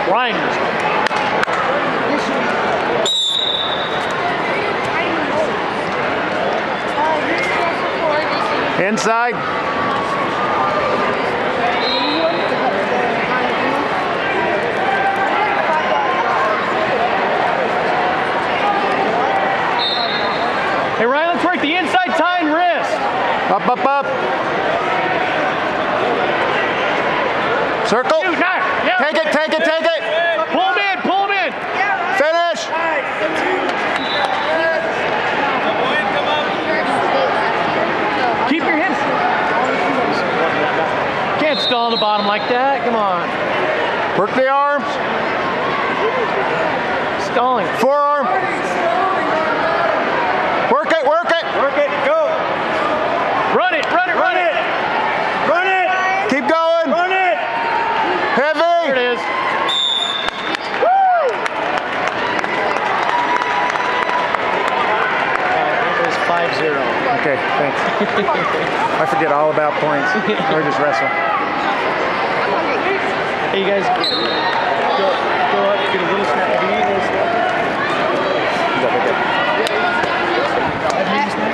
Grinders. Inside. Hey Ryan, let's work the inside tie and wrist. Up, up, up. Circle. Yeah. Take it, take it, take it. Pull him in, pull him in. Finish. Keep your hips. Can't stall on the bottom like that. Come on. Work the arms. Stalling. Forearm. Work it, work it. Work it, go. Run it, run it, run it. Run it. Keep going. Run it. Heavy. There it is. It was 5-0. Okay, thanks. I forget all about points. Or just wrestle. Hey, you guys. Go.